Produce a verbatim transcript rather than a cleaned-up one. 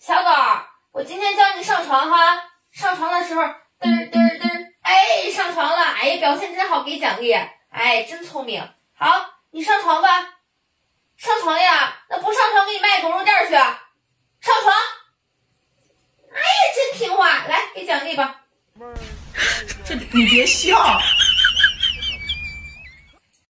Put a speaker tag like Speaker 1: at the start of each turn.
Speaker 1: 小狗，我今天教你上床哈，上床的时候嘚儿嘚儿嘚儿，哎，上床了，哎，表现真好，给奖励，哎，真聪明。好，你上床吧。上床呀，那不上床给你卖狗肉垫去。上床。哎呀，真听话，来给奖励吧。
Speaker 2: 这你别笑。